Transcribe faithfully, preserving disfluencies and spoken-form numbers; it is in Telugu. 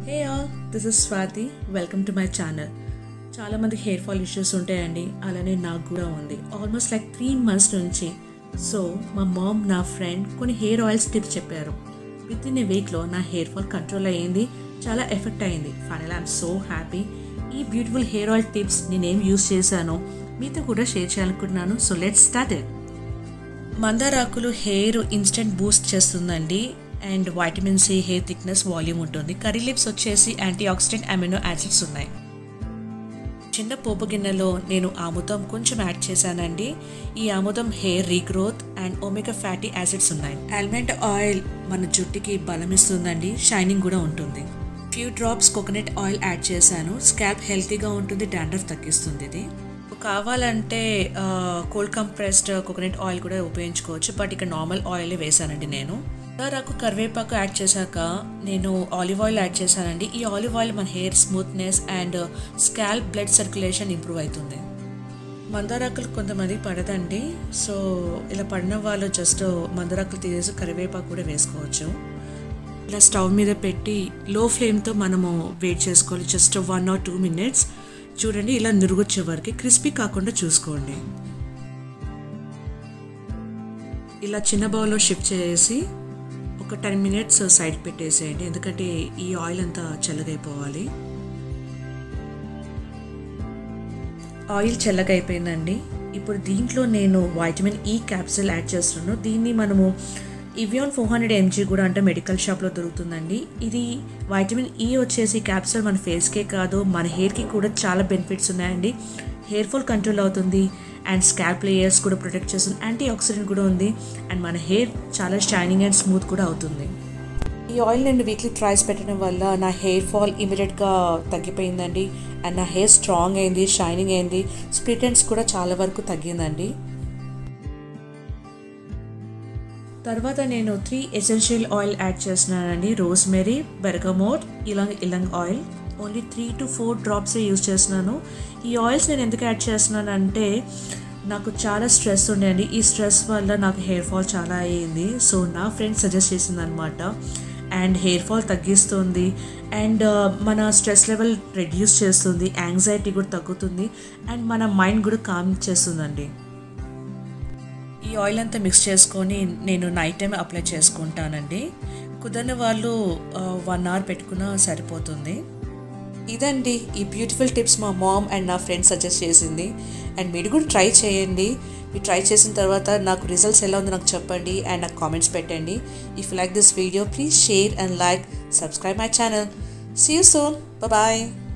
Hey all, this is Swati. Welcome to my channel. చాలా మంది హెయిర్ ఫాల్ ఇష్యూస్ ఉంటాయండి, అలానే నాకు కూడా ఉంది. ఆల్మోస్ట్ లైక్ త్రీ మంత్స్ నుంచి. సో మా మామ్ నా ఫ్రెండ్ కొన్ని హెయిర్ ఆయిల్స్ టిప్స్ చెప్పారు. విత్ ఇన్ ఏ వీక్లో నా హెయిర్ ఫాల్ కంట్రోల్ అయ్యింది, చాలా ఎఫెక్ట్ అయింది. Final I'm so happy. ఈ బ్యూటిఫుల్ హెయిర్ ఆయిల్ టిప్స్ నేనేం యూస్ చేశానో మీతో కూడా షేర్ చేయాలనుకుంటున్నాను. So let's start it. మందారాకులు హెయిర్ ఇన్స్టెంట్ బూస్ట్ చేస్తుందండి. And vitamin C, hair thickness, volume ఉంటుంది. కర్రీ లీవ్స్ వచ్చేసి యాంటీ ఆక్సిడెంట్ అమినో యాసిడ్స్ ఉన్నాయి. చిన్న పోపు గిన్నెలో నేను ఆముదం కొంచెం యాడ్ చేశానండి. ఈ ఆముదం hair regrowth and omega fatty acids ఉన్నాయి. ఆల్మండ్ ఆయిల్ మన జుట్టుకి బలం ఇస్తుందండి, షైనింగ్ కూడా ఉంటుంది. Few drops coconut oil add చేశాను. స్కాల్ప్ హెల్తీగా ఉంటుంది, డాండ్రఫ్ తగ్గిస్తుంది. ఇది కావాలంటే కోల్డ్ కంప్రెస్డ్ కోకోనట్ ఆయిల్ కూడా ఉపయోగించుకోవచ్చు, బట్ ఇక్కడ నార్మల్ ఆయిల్ వేసానండి నేను. మందారాకు కరివేపాకు యాడ్ చేశాక నేను ఆలివ్ ఆయిల్ యాడ్ చేశానండి. ఈ ఆలివ్ ఆయిల్ మన hair smoothness and scalp blood circulation improve అవుతుంది. మందారాకులు కొంతమంది పడదండి, సో ఇలా పడిన వాళ్ళు జస్ట్ మందారాకులు తీసేసి కరివేపాకు కూడా వేసుకోవచ్చు. ఇలా స్టవ్ మీద పెట్టి లో ఫ్లేమ్తో మనము వెయిట్ చేసుకోవాలి. Just one or two minutes చూడండి, ఇలా నురుగొచ్చే వరకు క్రిస్పీ కాకుండా చూసుకోండి. ఇలా చిన్న బౌల్లో షిఫ్ట్ చేసి ఒక టెన్ మినిట్స్ సైడ్ పెట్టేసేయండి, ఎందుకంటే ఈ ఆయిల్ అంతా చల్లగైపోవాలి. ఆయిల్ చల్లగా అయిపోయిందండి. ఇప్పుడు దీంట్లో నేను వైటమిన్ ఈ క్యాప్సూల్ యాడ్ చేస్తున్నాను. దీన్ని మనము ఇవియాన్ ఫోర్ హండ్రెడ్ ఎంజీ కూడా అంటే మెడికల్ షాప్లో దొరుకుతుందండి. ఇది వైటమిన్ ఈ వచ్చేసి క్యాప్సూల్ మన ఫేస్కే కాదు, మన హెయిర్కి కూడా చాలా బెనిఫిట్స్ ఉన్నాయండి. హెయిర్ ఫాల్ కంట్రోల్ అవుతుంది అండ్ స్కాల్ప్ లేయర్స్ కూడా ప్రొటెక్ట్ చేస్తుంది. యాంటీ ఆక్సిడెంట్ కూడా ఉంది అండ్ మన హెయిర్ చాలా షైనింగ్ అండ్ స్మూత్ కూడా అవుతుంది. ఈ ఆయిల్ నేను వీక్లీ ట్రైస్ పెట్టడం వల్ల నా హెయిర్ ఫాల్ ఇమీడియట్గా తగ్గిపోయిందండి. అండ్ నా హెయిర్ స్ట్రాంగ్ అయింది, షైనింగ్ అయింది, స్ప్లిట్ ఎండ్స్ కూడా చాలా వరకు తగ్గిందండి. తర్వాత నేను త్రీ ఎసెన్షియల్ ఆయిల్ యాడ్ చేస్తున్నానండి. Rosemary, bergamot, ylang ylang oil. Only three to four డ్రాప్సే యూజ్ చేస్తున్నాను. ఈ ఆయిల్స్ నేను ఎందుకు యాడ్ చేస్తున్నాను అంటే నాకు చాలా స్ట్రెస్ ఉండేయండి. ఈ స్ట్రెస్ వల్ల నాకు హెయిర్ ఫాల్ చాలా అయ్యింది. సో నా ఫ్రెండ్ సజెస్ట్ చేసింది అనమాట. అండ్ హెయిర్ ఫాల్ తగ్గిస్తుంది అండ్ మన స్ట్రెస్ లెవెల్ రెడ్యూస్ చేస్తుంది, యాంగ్జైటీ కూడా తగ్గుతుంది అండ్ మన మైండ్ కూడా కామ్ చేస్తుందండి. ఈ ఆయిల్ అంతా మిక్స్ చేసుకొని నేను నైట్ టైం అప్లై చేసుకుంటానండి. కుదరని వాళ్ళు వన్ అవర్ పెట్టుకున్నా సరిపోతుంది. ఇదండి ఈ బ్యూటిఫుల్ టిప్స్ మా మామ్ అండ్ నా ఫ్రెండ్ సజెస్ట్ చేసింది. అండ్ మీరు కూడా ట్రై చేయండి. మీరు ట్రై చేసిన తర్వాత నాకు రిజల్ట్స్ ఎలా ఉందో నాకు చెప్పండి అండ్ నాకు కామెంట్స్ పెట్టండి. If you like this video please share and like, subscribe my channel. See you soon. Bye.